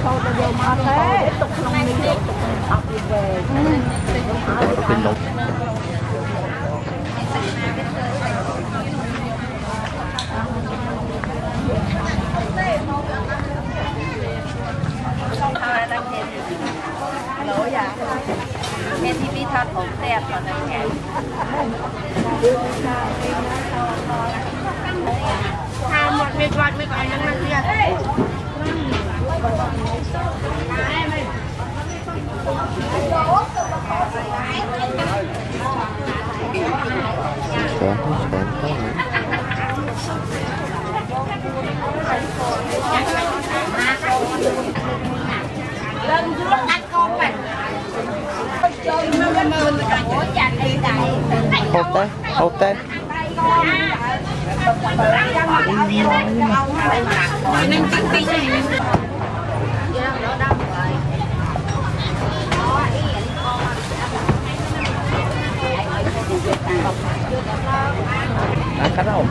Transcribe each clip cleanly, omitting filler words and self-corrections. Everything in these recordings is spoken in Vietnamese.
เป็นนกเมทีพีทัดผมแซ่บตอนนั้นแกทานหมดไม่กวาดไม่ก่อนยังนั่งเรียนเริ่มยุบอัดกองไป hộp tay đã cắt rồi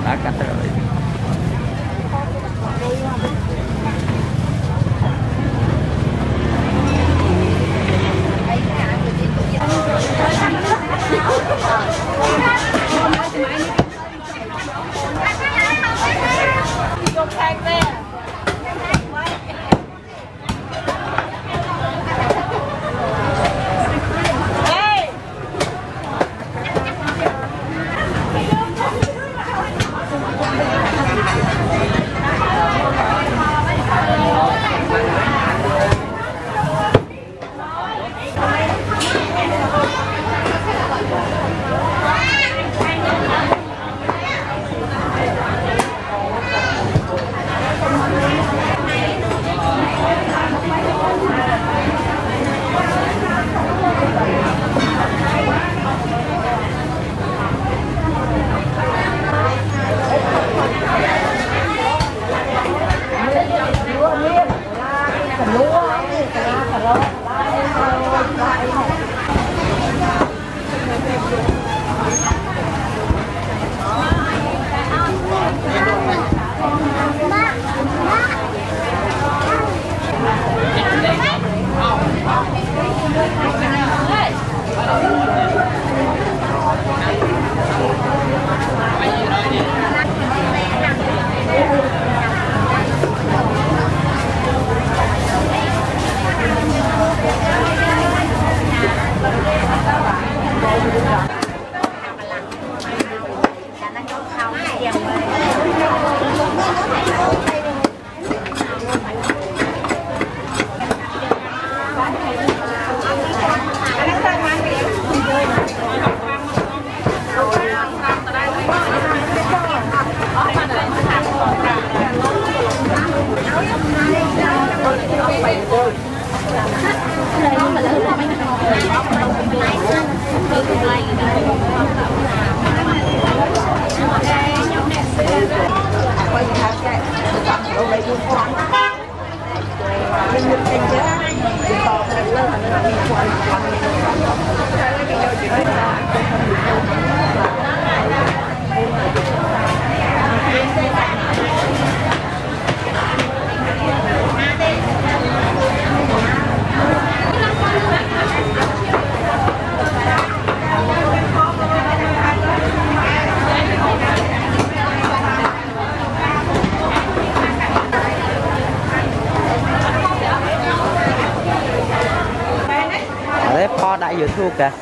đại dự thu kìa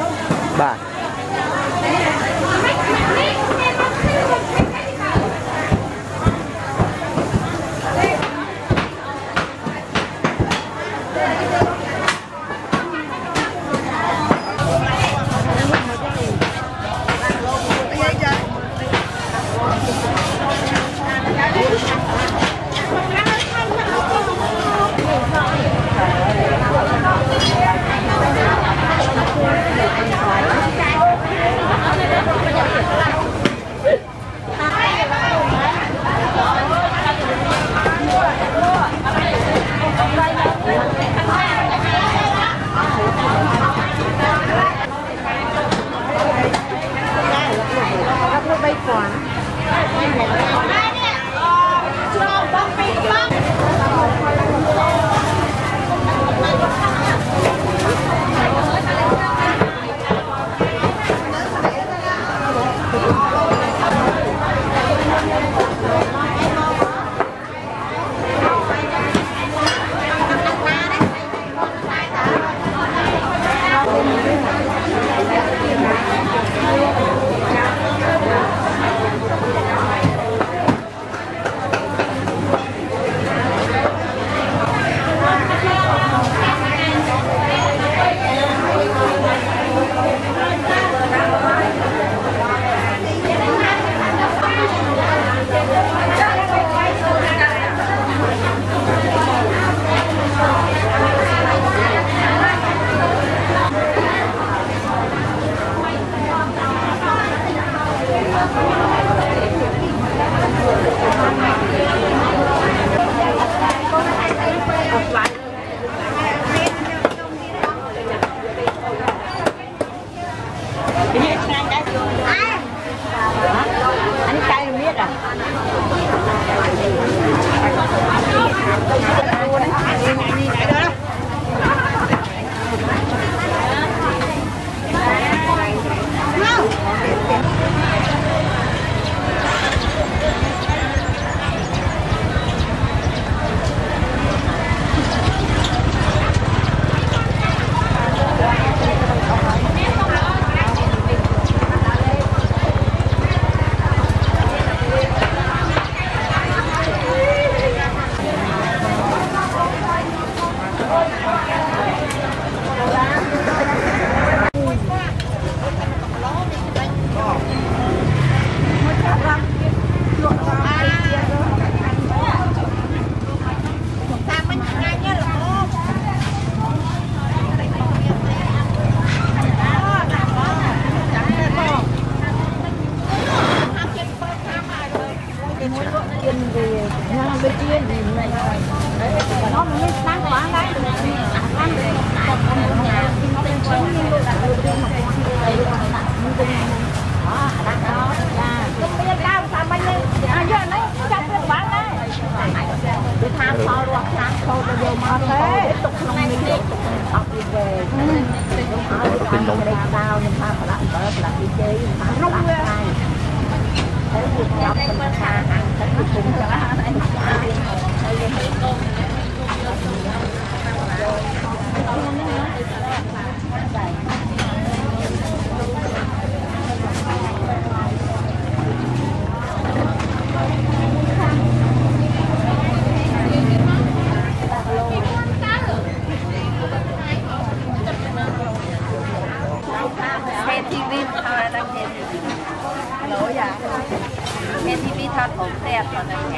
bà เป็นนมเมทีวีเอาอะไรตั้งเมทีวีโหลอย่าเมทีวีทอดของแซ่บตอนนั้นไง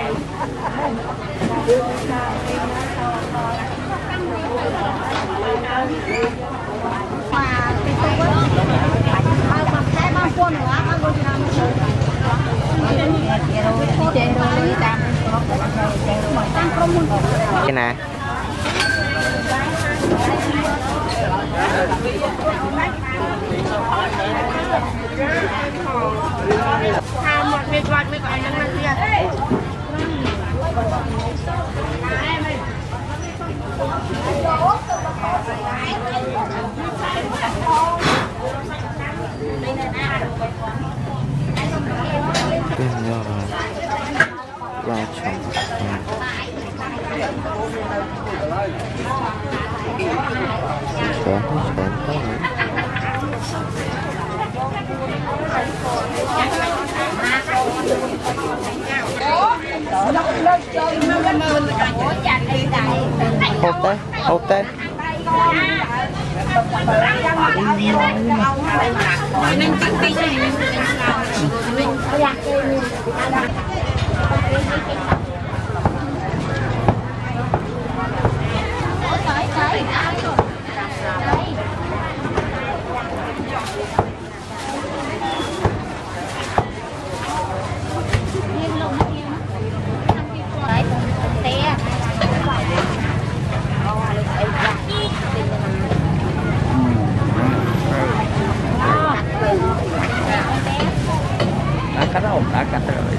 มาติดตัวเอามาแค่บางคนเหรอเอาคนทำเจโรลีตามตั้งกรมมุ่ง cái này ทำหมดไม่กวาดไม่กวาดยังไม่เรียกเป็นยอดราชาแสนhộp tay cắt rồi đã cắt rồi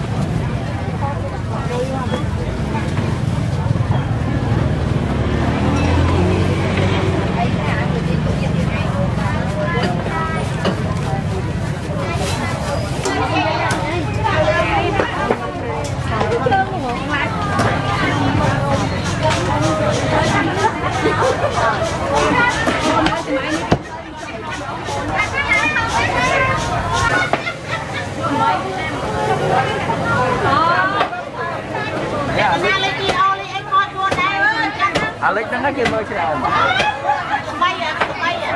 Alex nó nói kia mơ cái đầu bay à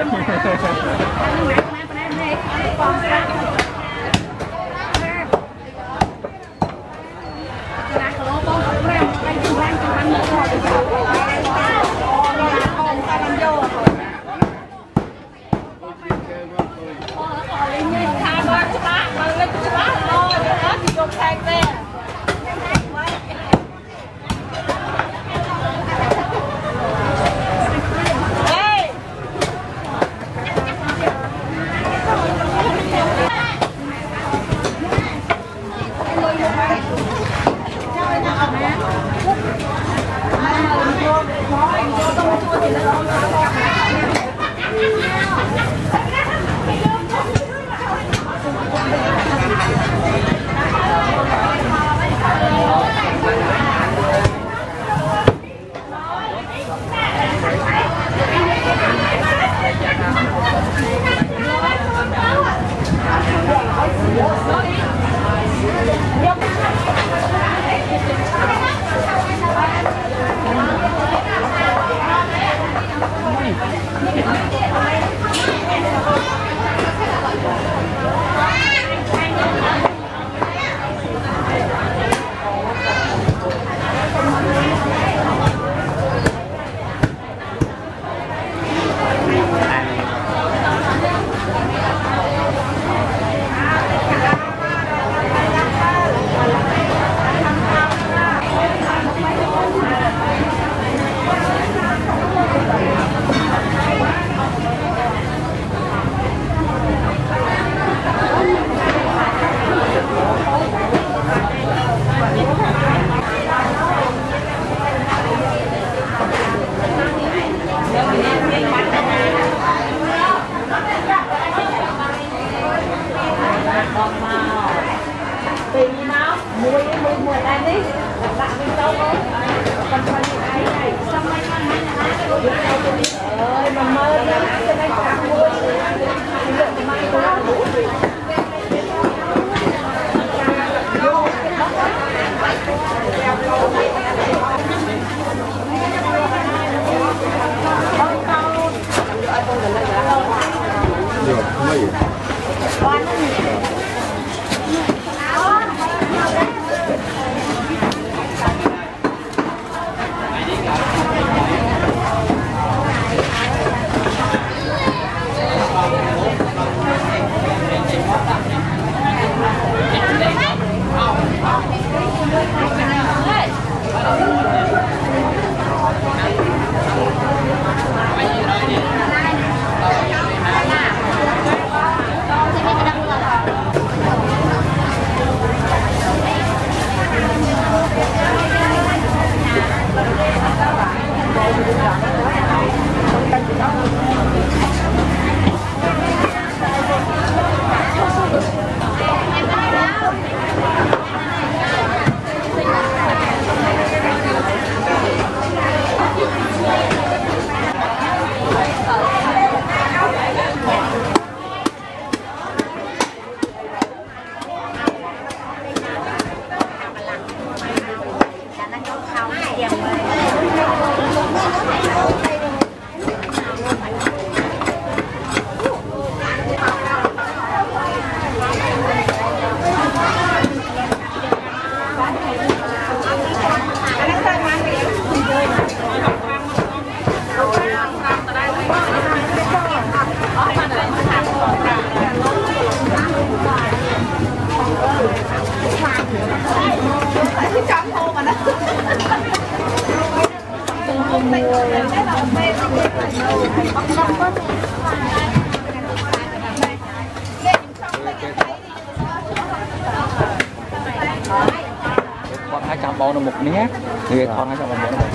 con 200 bông là một nhé thì con 200 bông một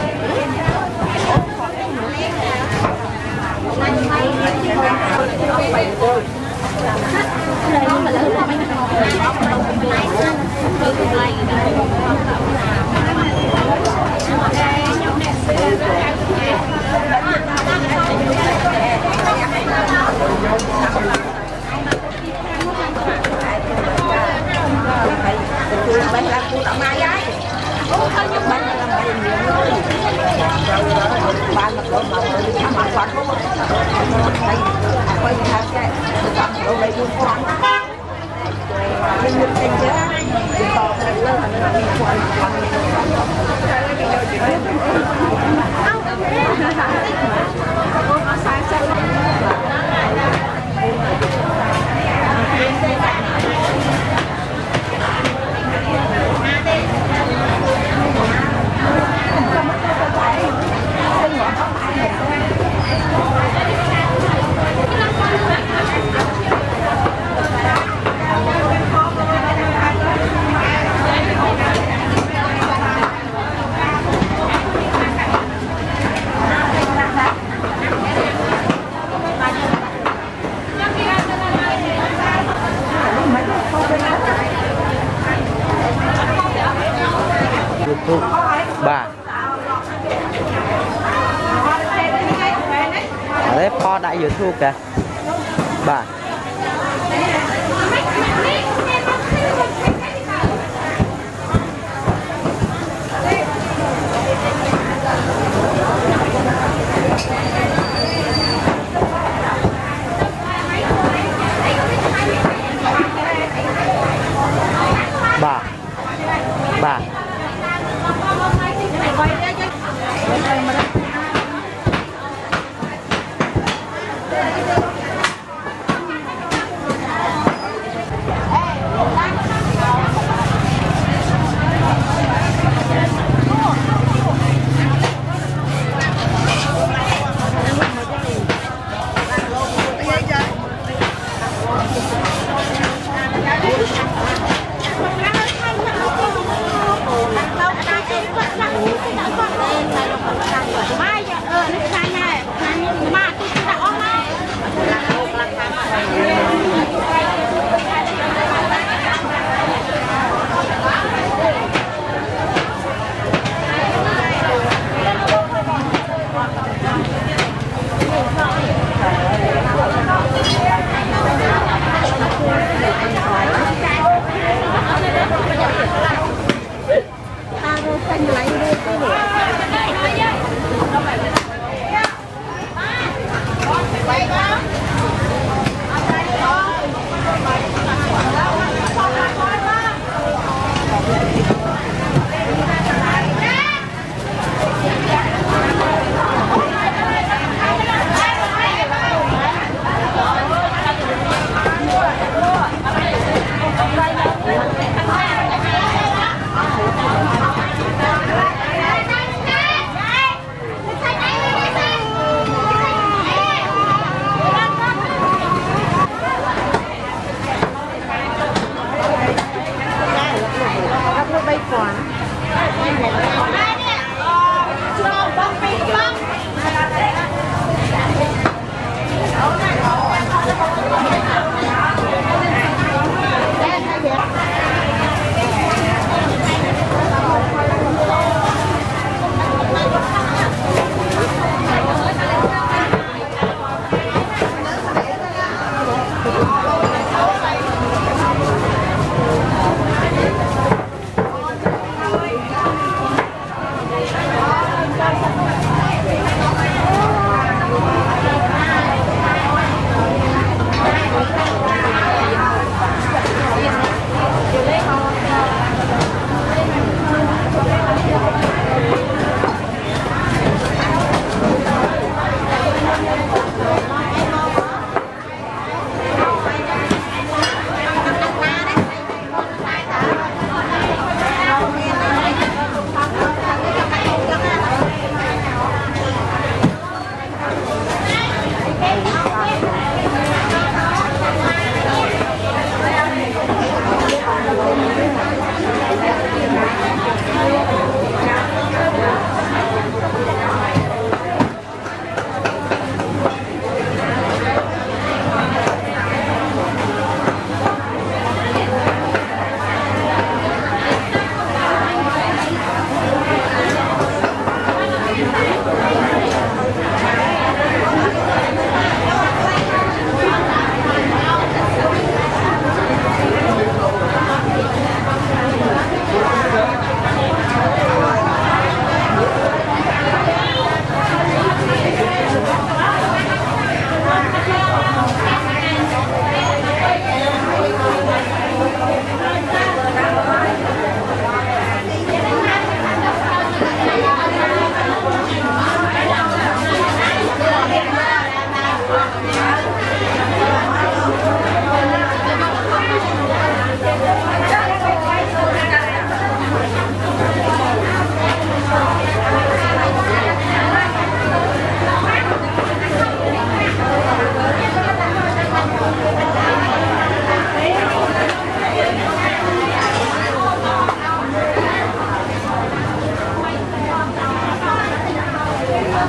YouTube bà ở đây po đại YouTube kìa bà bà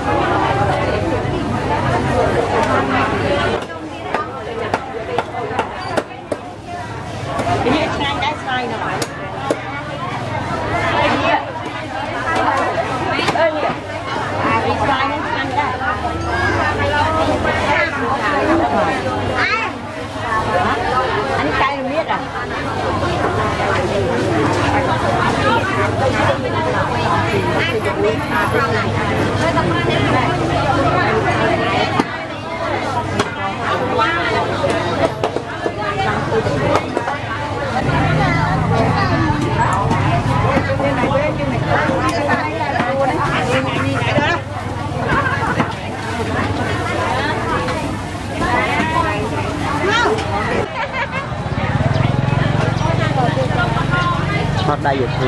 ทอดได้อยู่ที่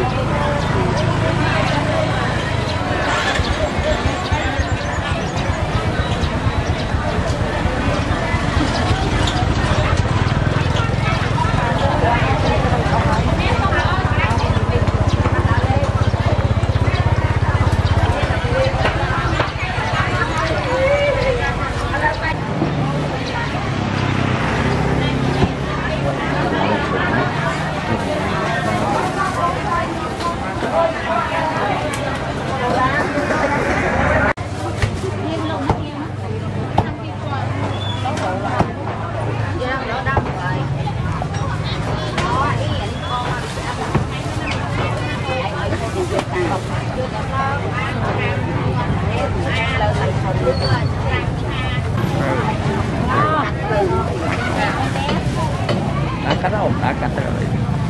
akan om akan terus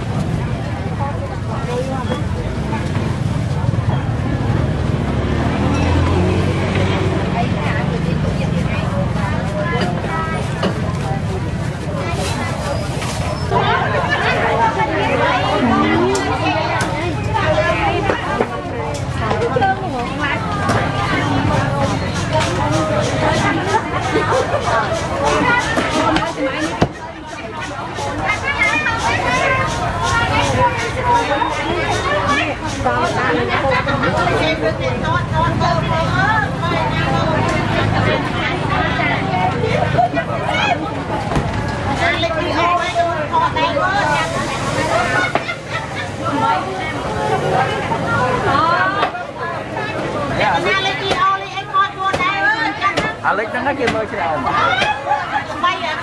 Alex đang nói kêu mời chị nào bay à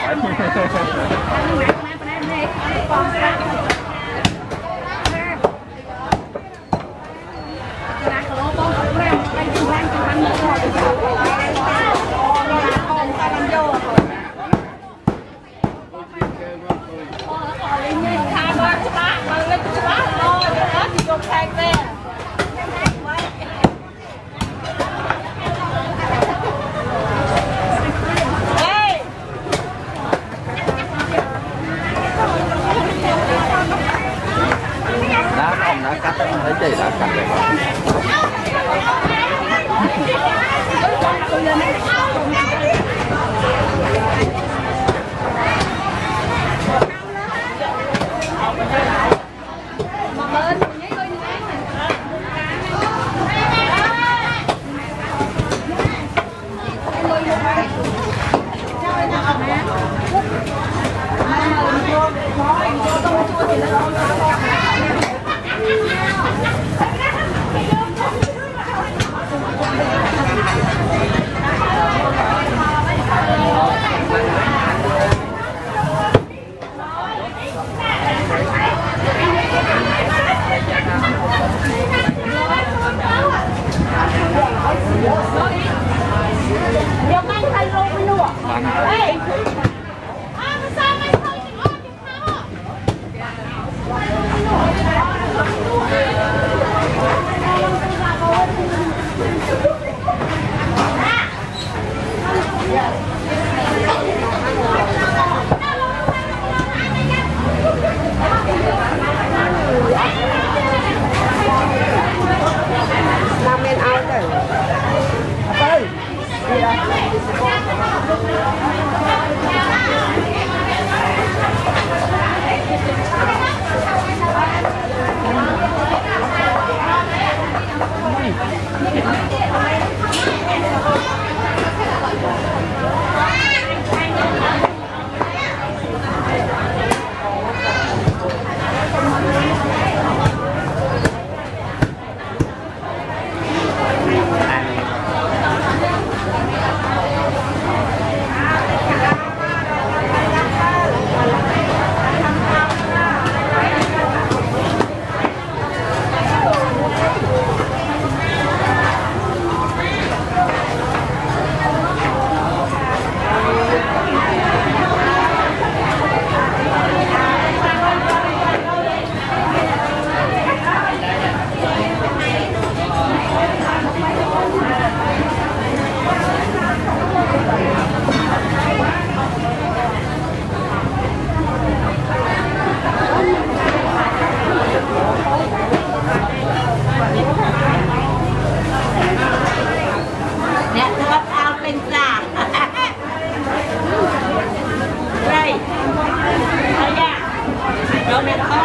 đã cắt thấy chị đã cắt rồi. Hãy subscribe cho kênh Ghiền Mì Gõ để không bỏ lỡ những video hấp dẫn.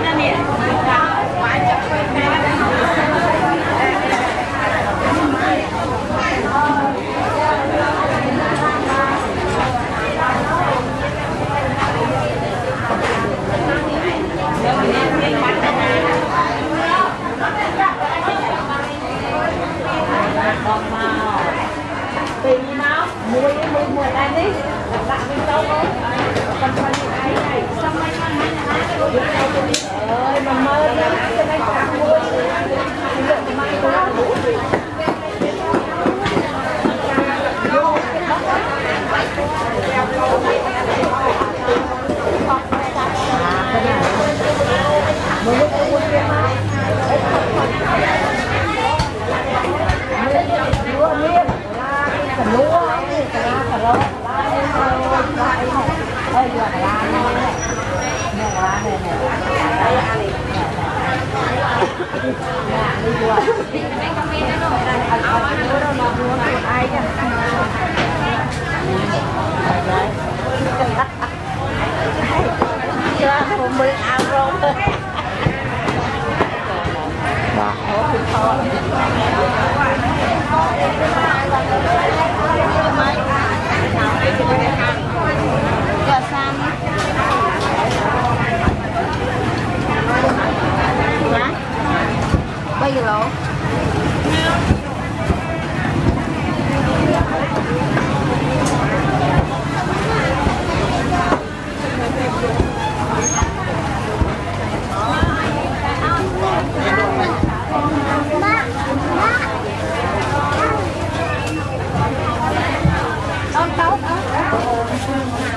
Bây giờ lỗ tóc